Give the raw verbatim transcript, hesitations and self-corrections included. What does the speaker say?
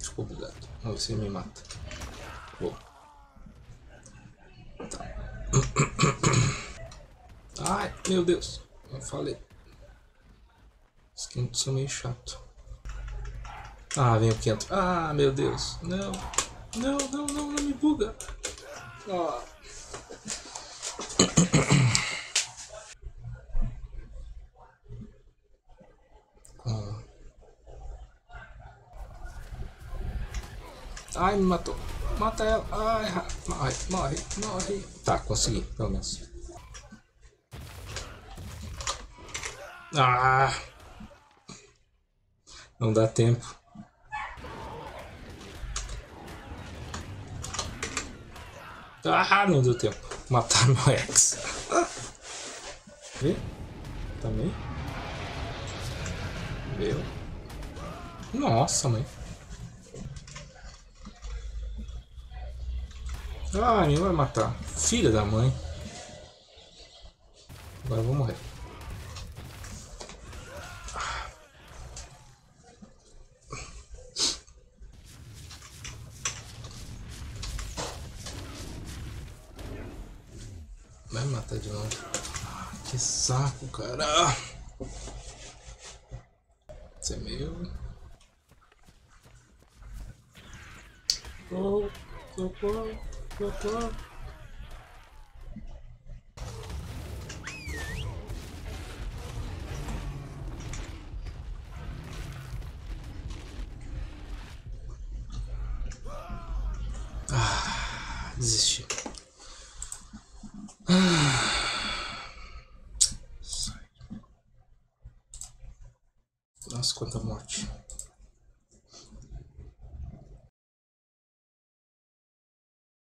ficou bugado. Vamos ver se ele me mata. Boa. Tá. Ai, meu Deus. Eu falei. Esse quinto são meio chato. Ah, vem o quinto. Ah, meu Deus. Não. Não, não, não, não me buga. Ah. Ah. Ai, me matou. Mata ela. Ai, morre, morre, morre. Tá, consegui, pelo menos. Ah! Não dá tempo. Ah, não deu tempo. Mataram meu ex. Vê? Também. Meu. Nossa, mãe. Ah, minha vai matar. Filha da mãe. Agora eu vou morrer. Vai me matar de novo. Ah, que saco, cara. Isso é meio... Oh, socorro, socorro. Ah, desisti. Nossa, quanta morte.